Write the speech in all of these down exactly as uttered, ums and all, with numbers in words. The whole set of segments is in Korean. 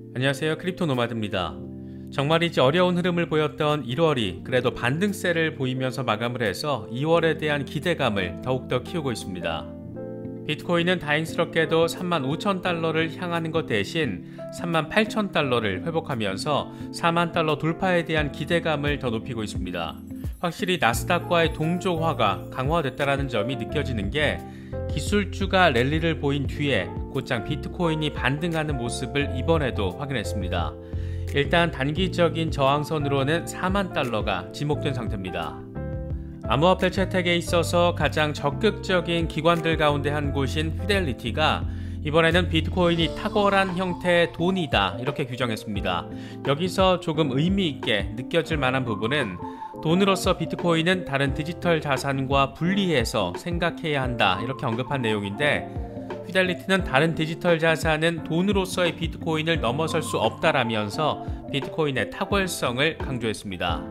안녕하세요, 크립토 노마드입니다. 정말이지 어려운 흐름을 보였던 일월이 그래도 반등세를 보이면서 마감을 해서 이월에 대한 기대감을 더욱더 키우고 있습니다. 비트코인은 다행스럽게도 삼만 오천 달러를 향하는 것 대신 삼만 팔천 달러를 회복하면서 사만 달러 돌파에 대한 기대감을 더 높이고 있습니다. 확실히 나스닥과의 동조화가 강화됐다는 점이 느껴지는 게 기술주가 랠리를 보인 뒤에 곧장 비트코인이 반등하는 모습을 이번에도 확인했습니다. 일단 단기적인 저항선으로는 사만 달러가 지목된 상태입니다. 암호화폐 채택에 있어서 가장 적극적인 기관들 가운데 한 곳인 피델리티가 이번에는 비트코인이 탁월한 형태의 돈이다 이렇게 규정했습니다. 여기서 조금 의미있게 느껴질 만한 부분은 돈으로서 비트코인은 다른 디지털 자산과 분리해서 생각해야 한다 이렇게 언급한 내용인데, 피델리티는 다른 디지털 자산은 돈으로서의 비트코인을 넘어설 수 없다라면서 비트코인의 탁월성을 강조했습니다.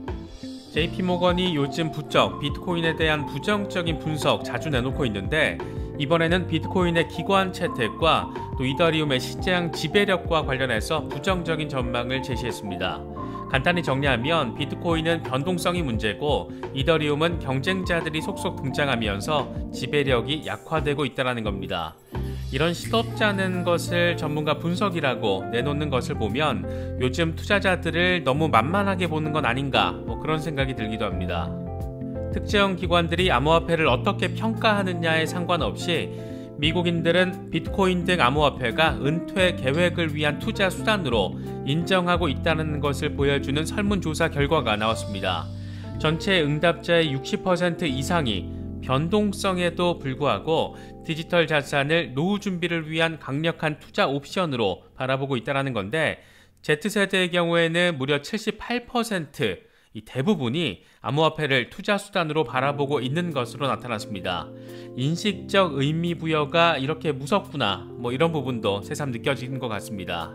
제이피모건이 요즘 부쩍 비트코인에 대한 부정적인 분석 자주 내놓고 있는데, 이번에는 비트코인의 기관 채택과 또 이더리움의 시장 지배력과 관련해서 부정적인 전망을 제시했습니다. 간단히 정리하면 비트코인은 변동성이 문제고 이더리움은 경쟁자들이 속속 등장하면서 지배력이 약화되고 있다는 겁니다. 이런 시덥잖은 것을 전문가 분석이라고 내놓는 것을 보면 요즘 투자자들을 너무 만만하게 보는 건 아닌가, 뭐 그런 생각이 들기도 합니다. 특정 기관들이 암호화폐를 어떻게 평가하느냐에 상관없이 미국인들은 비트코인 등 암호화폐가 은퇴 계획을 위한 투자 수단으로 인정하고 있다는 것을 보여주는 설문조사 결과가 나왔습니다. 전체 응답자의 육십 퍼센트 이상이 변동성에도 불구하고 디지털 자산을 노후 준비를 위한 강력한 투자 옵션으로 바라보고 있다는 건데, Z세대의 경우에는 무려 칠십팔 퍼센트, 이 대부분이 암호화폐를 투자 수단으로 바라보고 있는 것으로 나타났습니다. 인식적 의미 부여가 이렇게 무섭구나, 뭐 이런 부분도 새삼 느껴지는 것 같습니다.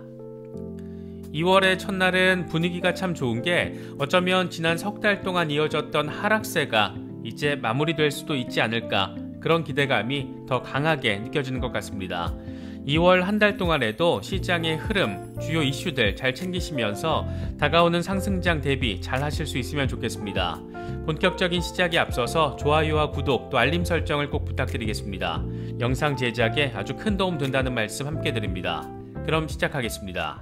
이월의 첫날은 분위기가 참 좋은 게 어쩌면 지난 석 달 동안 이어졌던 하락세가 이제 마무리될 수도 있지 않을까, 그런 기대감이 더 강하게 느껴지는 것 같습니다. 이월 한 달 동안에도 시장의 흐름, 주요 이슈들 잘 챙기시면서 다가오는 상승장 대비 잘 하실 수 있으면 좋겠습니다. 본격적인 시작에 앞서서 좋아요와 구독 또 알림 설정을 꼭 부탁드리겠습니다. 영상 제작에 아주 큰 도움 된다는 말씀 함께 드립니다. 그럼 시작하겠습니다.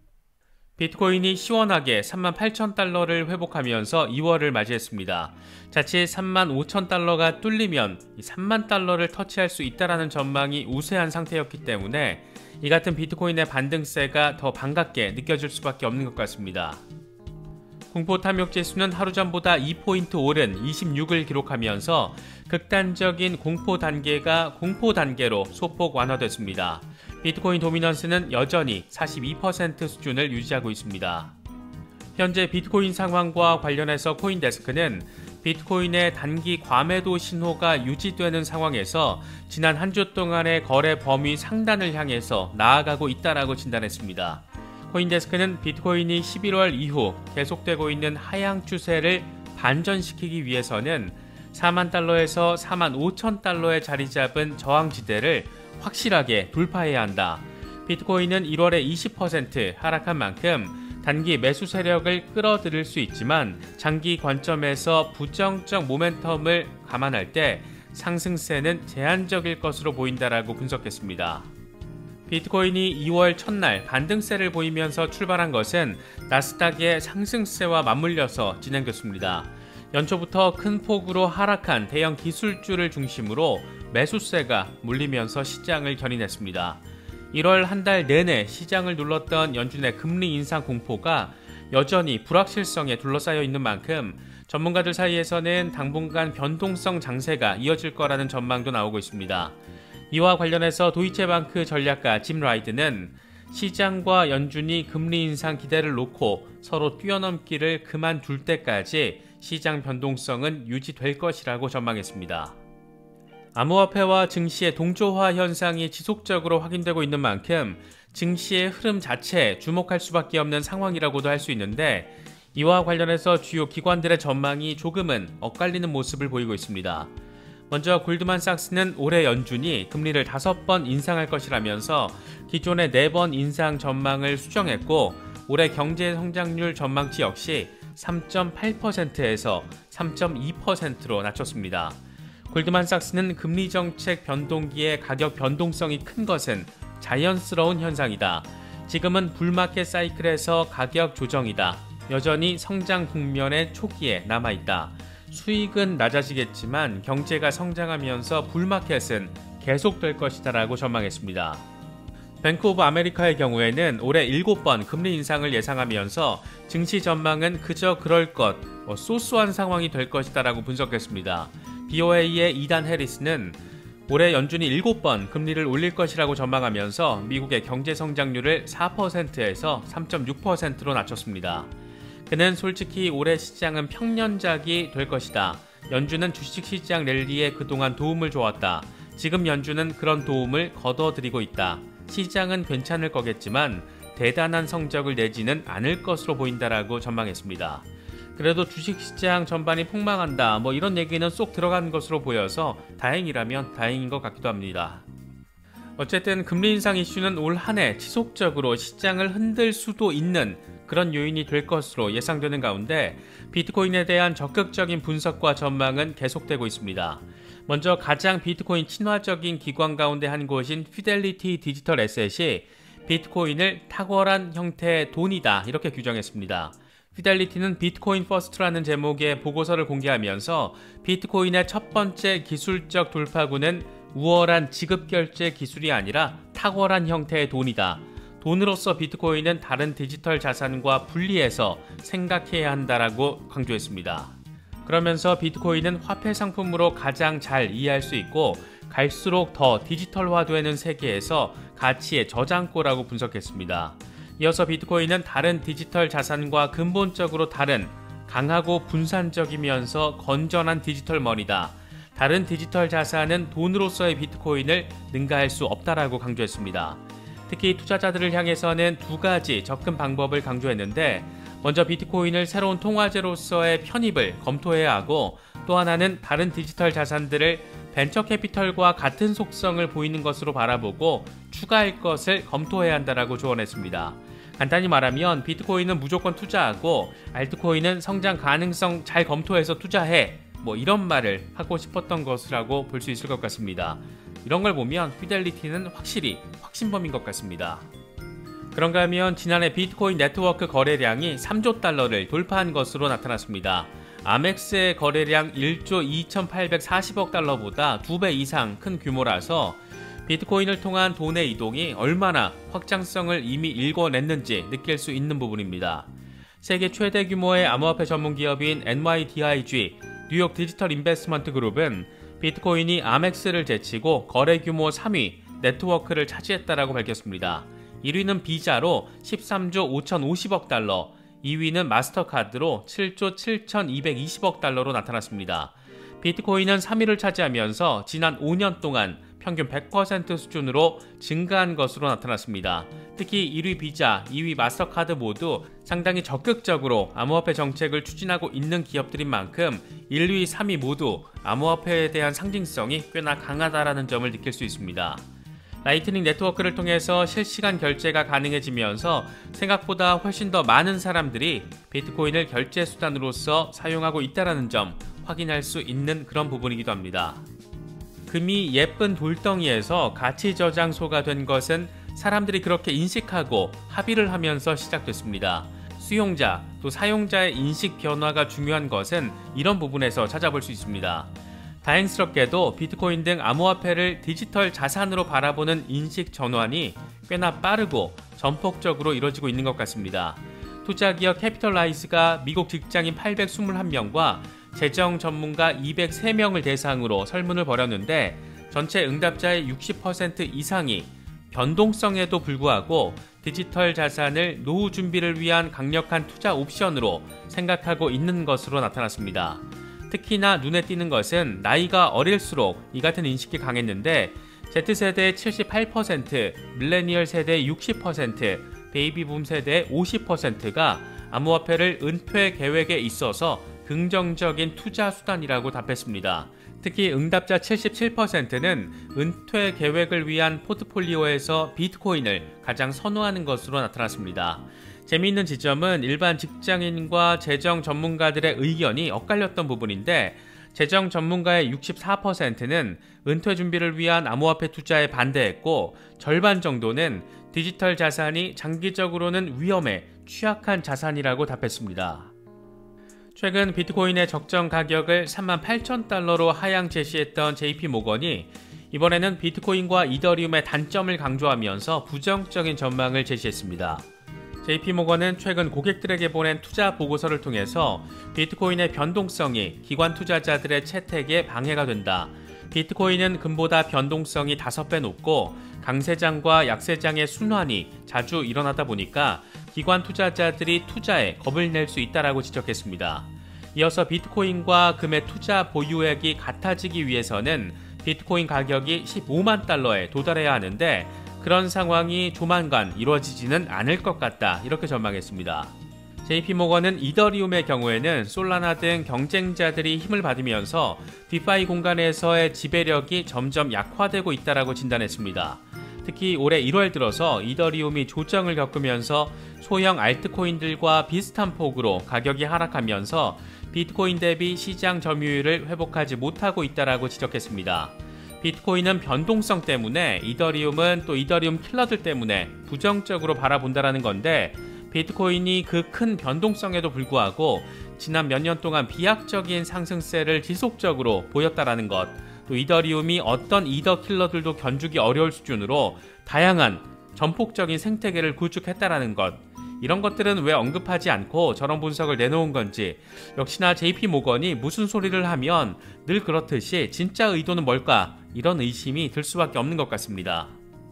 비트코인이 시원하게 삼만 팔천 달러를 회복하면서 이월을 맞이했습니다. 자칫 삼만 오천 달러가 뚫리면 삼만 달러를 터치할 수 있다는 전망이 우세한 상태였기 때문에 이 같은 비트코인의 반등세가 더 반갑게 느껴질 수밖에 없는 것 같습니다. 공포 탐욕 지수는 하루 전보다 이 포인트 오른 이십육을 기록하면서 극단적인 공포 단계가 공포 단계로 소폭 완화됐습니다. 비트코인 도미넌스는 여전히 사십이 퍼센트 수준을 유지하고 있습니다. 현재 비트코인 상황과 관련해서 코인데스크는 비트코인의 단기 과매도 신호가 유지되는 상황에서 지난 한 주 동안의 거래 범위 상단을 향해서 나아가고 있다라고 진단했습니다. 코인데스크는 비트코인이 십일월 이후 계속되고 있는 하향 추세를 반전시키기 위해서는 사만 달러에서 사만 오천 달러에 자리 잡은 저항지대를 확실하게 돌파해야 한다. 비트코인은 일월에 이십 퍼센트 하락한 만큼 단기 매수 세력을 끌어들일 수 있지만 장기 관점에서 부정적 모멘텀을 감안할 때 상승세는 제한적일 것으로 보인다라고 분석했습니다. 비트코인이 이월 첫날 반등세를 보이면서 출발한 것은 나스닥의 상승세와 맞물려서 진행됐습니다. 연초부터 큰 폭으로 하락한 대형 기술주를 중심으로 매수세가 몰리면서 시장을 견인했습니다. 일월 한 달 내내 시장을 눌렀던 연준의 금리 인상 공포가 여전히 불확실성에 둘러싸여 있는 만큼 전문가들 사이에서는 당분간 변동성 장세가 이어질 거라는 전망도 나오고 있습니다. 이와 관련해서 도이체방크 전략가 짐 라이드는 시장과 연준이 금리 인상 기대를 놓고 서로 뛰어넘기를 그만둘 때까지 시장 변동성은 유지될 것이라고 전망했습니다. 암호화폐와 증시의 동조화 현상이 지속적으로 확인되고 있는 만큼 증시의 흐름 자체에 주목할 수밖에 없는 상황이라고도 할 수 있는데, 이와 관련해서 주요 기관들의 전망이 조금은 엇갈리는 모습을 보이고 있습니다. 먼저 골드만삭스는 올해 연준이 금리를 다섯 번 인상할 것이라면서 기존의 네 번 인상 전망을 수정했고 올해 경제 성장률 전망치 역시 삼 점 팔 퍼센트에서 삼 점 이 퍼센트로 낮췄습니다. 골드만삭스는 금리 정책 변동기에 가격 변동성이 큰 것은 자연스러운 현상이다. 지금은 불마켓 사이클에서 가격 조정이다. 여전히 성장 국면의 초기에 남아있다. 수익은 낮아지겠지만 경제가 성장하면서 불마켓은 계속될 것이다 라고 전망했습니다. 뱅크 오브 아메리카의 경우에는 올해 일곱 번 금리 인상을 예상하면서 증시 전망은 그저 그럴 것, 뭐 소소한 상황이 될 것이다 라고 분석했습니다. 비오에이의 이단 해리스는 올해 연준이 일곱 번 금리를 올릴 것이라고 전망하면서 미국의 경제 성장률을 사 퍼센트에서 삼 점 육 퍼센트로 낮췄습니다. 그는 솔직히 올해 시장은 평년작이 될 것이다. 연준은 주식시장 랠리에 그동안 도움을 주었다. 지금 연준은 그런 도움을 거둬들이고 있다. 시장은 괜찮을 거겠지만 대단한 성적을 내지는 않을 것으로 보인다라고 전망했습니다. 그래도 주식시장 전반이 폭망한다 뭐 이런 얘기는 쏙 들어간 것으로 보여서 다행이라면 다행인 것 같기도 합니다. 어쨌든 금리 인상 이슈는 올 한 해 지속적으로 시장을 흔들 수도 있는 그런 요인이 될 것으로 예상되는 가운데 비트코인에 대한 적극적인 분석과 전망은 계속되고 있습니다. 먼저 가장 비트코인 친화적인 기관 가운데 한 곳인 피델리티 디지털 에셋이 비트코인을 탁월한 형태의 돈이다 이렇게 규정했습니다. 피델리티는 비트코인 퍼스트라는 제목의 보고서를 공개하면서 비트코인의 첫 번째 기술적 돌파구는 우월한 지급결제 기술이 아니라 탁월한 형태의 돈이다. 돈으로서 비트코인은 다른 디지털 자산과 분리해서 생각해야 한다라고 강조했습니다. 그러면서 비트코인은 화폐 상품으로 가장 잘 이해할 수 있고 갈수록 더 디지털화되는 세계에서 가치의 저장고라고 분석했습니다. 이어서 비트코인은 다른 디지털 자산과 근본적으로 다른 강하고 분산적이면서 건전한 디지털 머니다. 다른 디지털 자산은 돈으로서의 비트코인을 능가할 수 없다라고 강조했습니다. 특히 투자자들을 향해서는 두 가지 접근 방법을 강조했는데 먼저 비트코인을 새로운 통화제로서의 편입을 검토해야 하고 또 하나는 다른 디지털 자산들을 벤처 캐피털과 같은 속성을 보이는 것으로 바라보고 추가할 것을 검토해야 한다라고 조언했습니다. 간단히 말하면 비트코인은 무조건 투자하고 알트코인은 성장 가능성 잘 검토해서 투자해 뭐 이런 말을 하고 싶었던 것이라고 볼 수 있을 것 같습니다. 이런 걸 보면 피델리티는 확실히 확신범인 것 같습니다. 그런가 하면 지난해 비트코인 네트워크 거래량이 삼조 달러를 돌파한 것으로 나타났습니다. 아멕스의 거래량 일조 이천팔백사십억 달러보다 두 배 이상 큰 규모라서 비트코인을 통한 돈의 이동이 얼마나 확장성을 이미 일궈냈는지 느낄 수 있는 부분입니다. 세계 최대 규모의 암호화폐 전문 기업인 엔와이디아이지 뉴욕 디지털 인베스트먼트 그룹은 비트코인이 아멕스를 제치고 거래 규모 삼 위 네트워크를 차지했다라고 밝혔습니다. 일 위는 비자로 십삼조 오천오십억 달러, 이 위는 마스터카드로 칠조 칠천이백이십억 달러로 나타났습니다. 비트코인은 삼 위를 차지하면서 지난 오 년 동안 평균 백 퍼센트 수준으로 증가한 것으로 나타났습니다. 특히 일 위 비자, 이 위 마스터카드 모두 상당히 적극적으로 암호화폐 정책을 추진하고 있는 기업들인 만큼 일 위, 삼 위 모두 암호화폐에 대한 상징성이 꽤나 강하다라는 점을 느낄 수 있습니다. 라이트닝 네트워크를 통해서 실시간 결제가 가능해지면서 생각보다 훨씬 더 많은 사람들이 비트코인을 결제 수단으로서 사용하고 있다는 점 확인할 수 있는 그런 부분이기도 합니다. 금이 예쁜 돌덩이에서 가치 저장소가 된 것은 사람들이 그렇게 인식하고 합의를 하면서 시작됐습니다. 수용자 또 사용자의 인식 변화가 중요한 것은 이런 부분에서 찾아볼 수 있습니다. 다행스럽게도 비트코인 등 암호화폐를 디지털 자산으로 바라보는 인식 전환이 꽤나 빠르고 전폭적으로 이뤄지고 있는 것 같습니다. 투자기업 캐피털라이즈가 미국 직장인 팔백이십일 명과 재정 전문가 이백삼 명을 대상으로 설문을 벌였는데 전체 응답자의 육십 퍼센트 이상이 변동성에도 불구하고 디지털 자산을 노후 준비를 위한 강력한 투자 옵션으로 생각하고 있는 것으로 나타났습니다. 특히나 눈에 띄는 것은 나이가 어릴수록 이 같은 인식이 강했는데 Z세대의 칠십팔 퍼센트, 밀레니얼 세대의 육십 퍼센트, 베이비붐 세대의 오십 퍼센트가 암호화폐를 은퇴 계획에 있어서 긍정적인 투자 수단이라고 답했습니다. 특히 응답자 칠십칠 퍼센트는 은퇴 계획을 위한 포트폴리오에서 비트코인을 가장 선호하는 것으로 나타났습니다. 재미있는 지점은 일반 직장인과 재정 전문가들의 의견이 엇갈렸던 부분인데, 재정 전문가의 육십사 퍼센트는 은퇴 준비를 위한 암호화폐 투자에 반대했고, 절반 정도는 디지털 자산이 장기적으로는 위험에 취약한 자산이라고 답했습니다. 최근 비트코인의 적정 가격을 삼만 팔천 달러로 하향 제시했던 제이피모건이 이번에는 비트코인과 이더리움의 단점을 강조하면서 부정적인 전망을 제시했습니다. 제이피모건은 최근 고객들에게 보낸 투자 보고서를 통해서 비트코인의 변동성이 기관 투자자들의 채택에 방해가 된다. 비트코인은 금보다 변동성이 다섯 배 높고 강세장과 약세장의 순환이 자주 일어나다 보니까 기관 투자자들이 투자에 겁을 낼 수 있다라고 지적했습니다. 이어서 비트코인과 금의 투자 보유액이 같아지기 위해서는 비트코인 가격이 십오만 달러에 도달해야 하는데, 그런 상황이 조만간 이루어지지는 않을 것 같다, 이렇게 전망했습니다. 제이피모건은 이더리움의 경우에는 솔라나 등 경쟁자들이 힘을 받으면서 디파이 공간에서의 지배력이 점점 약화되고 있다고 진단했습니다. 특히 올해 일월 들어서 이더리움이 조정을 겪으면서 소형 알트코인들과 비슷한 폭으로 가격이 하락하면서 비트코인 대비 시장 점유율을 회복하지 못하고 있다고 지적했습니다. 비트코인은 변동성 때문에, 이더리움은 또 이더리움 킬러들 때문에 부정적으로 바라본다는 건데, 비트코인이 그 큰 변동성에도 불구하고 지난 몇 년 동안 비약적인 상승세를 지속적으로 보였다는 것, 또 이더리움이 어떤 이더 킬러들도 견주기 어려울 수준으로 다양한 전폭적인 생태계를 구축했다는 것, 이런 것들은 왜 언급하지 않고 저런 분석을 내놓은 건지, 역시나 제이피모건이 무슨 소리를 하면 늘 그렇듯이 진짜 의도는 뭘까, 이런 의심이 들 수밖에 없는 것 같습니다.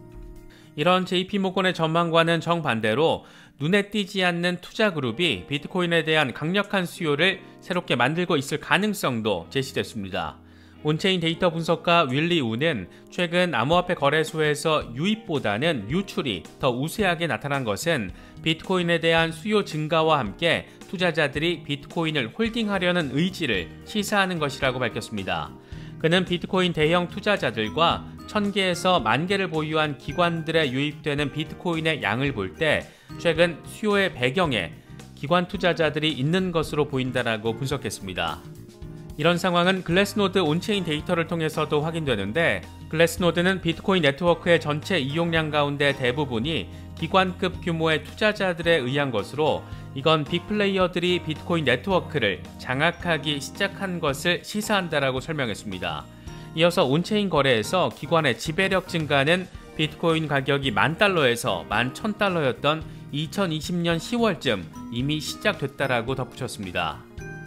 이런 제이피모건의 전망과는 정반대로 눈에 띄지 않는 투자 그룹이 비트코인에 대한 강력한 수요를 새롭게 만들고 있을 가능성도 제시됐습니다. 온체인 데이터 분석가 윌리 우는 최근 암호화폐 거래소에서 유입보다는 유출이 더 우세하게 나타난 것은 비트코인에 대한 수요 증가와 함께 투자자들이 비트코인을 홀딩하려는 의지를 시사하는 것이라고 밝혔습니다. 그는 비트코인 대형 투자자들과 천 개에서 만 개를 보유한 기관들에 유입되는 비트코인의 양을 볼 때 최근 수요의 배경에 기관 투자자들이 있는 것으로 보인다라고 분석했습니다. 이런 상황은 글래스노드 온체인 데이터를 통해서도 확인되는데, 글래스노드는 비트코인 네트워크의 전체 이용량 가운데 대부분이 기관급 규모의 투자자들에 의한 것으로, 이건 빅플레이어들이 비트코인 네트워크를 장악하기 시작한 것을 시사한다라고 설명했습니다. 이어서 온체인 거래에서 기관의 지배력 증가는 비트코인 가격이 만 달러에서 만 천 달러였던 이천이십 년 시월쯤 이미 시작됐다라고 덧붙였습니다.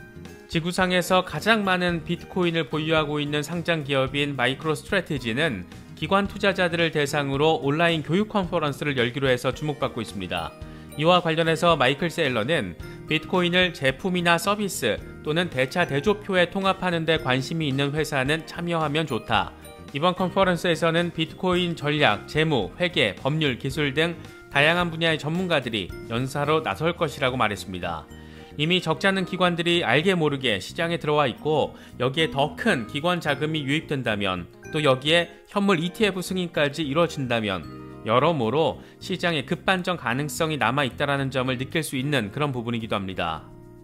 지구상에서 가장 많은 비트코인을 보유하고 있는 상장 기업인 마이크로스트래티지는 기관 투자자들을 대상으로 온라인 교육 컨퍼런스를 열기로 해서 주목받고 있습니다. 이와 관련해서 마이클 세일러는 비트코인을 제품이나 서비스 또는 대차 대조표에 통합하는 데 관심이 있는 회사는 참여하면 좋다. 이번 컨퍼런스에서는 비트코인 전략, 재무, 회계, 법률, 기술 등 다양한 분야의 전문가들이 연사로 나설 것이라고 말했습니다. 이미 적지 않은 기관들이 알게 모르게 시장에 들어와 있고, 여기에 더 큰 기관 자금이 유입된다면, 또 여기에 현물 이티에프 승인까지 이루어진다면 여러모로 시장의 급반전 가능성이 남아있다는 점을 느낄 수 있는 그런 부분이기도 합니다.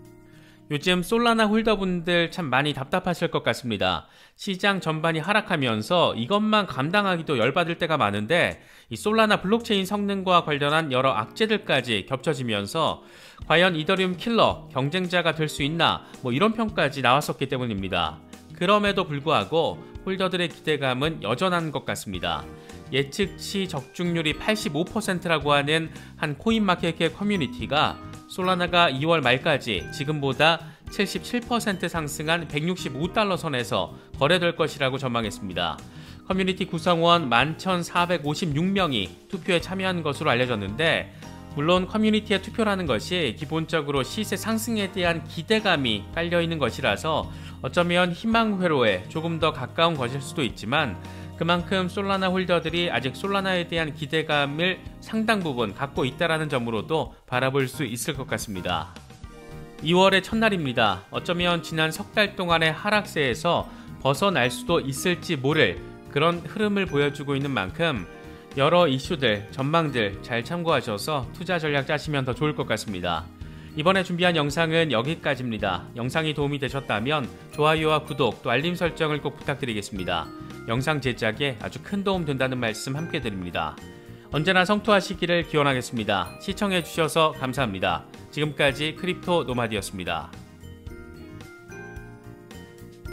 요즘 솔라나 홀더분들 참 많이 답답하실 것 같습니다. 시장 전반이 하락하면서 이것만 감당하기도 열받을 때가 많은데, 이 솔라나 블록체인 성능과 관련한 여러 악재들까지 겹쳐지면서 과연 이더리움 킬러, 경쟁자가 될 수 있나, 뭐 이런 평까지 나왔었기 때문입니다. 그럼에도 불구하고 홀더들의 기대감은 여전한 것 같습니다. 예측치 적중률이 팔십오 퍼센트라고 하는 한 코인마켓캡 커뮤니티가 솔라나가 이월 말까지 지금보다 칠십칠 퍼센트 상승한 백육십오 달러 선에서 거래될 것이라고 전망했습니다. 커뮤니티 구성원 만 천사백오십육 명이 투표에 참여한 것으로 알려졌는데, 물론 커뮤니티의 투표라는 것이 기본적으로 시세 상승에 대한 기대감이 깔려있는 것이라서 어쩌면 희망 회로에 조금 더 가까운 것일 수도 있지만, 그만큼 솔라나 홀더들이 아직 솔라나에 대한 기대감을 상당 부분 갖고 있다는 점으로도 바라볼 수 있을 것 같습니다. 이월의 첫날입니다. 어쩌면 지난 석 달 동안의 하락세에서 벗어날 수도 있을지 모를 그런 흐름을 보여주고 있는 만큼 여러 이슈들, 전망들 잘 참고하셔서 투자 전략 짜시면 더 좋을 것 같습니다. 이번에 준비한 영상은 여기까지입니다. 영상이 도움이 되셨다면 좋아요와 구독 또 알림 설정을 꼭 부탁드리겠습니다. 영상 제작에 아주 큰 도움 된다는 말씀 함께 드립니다. 언제나 성투하시기를 기원하겠습니다. 시청해주셔서 감사합니다. 지금까지 크립토 노마드였습니다.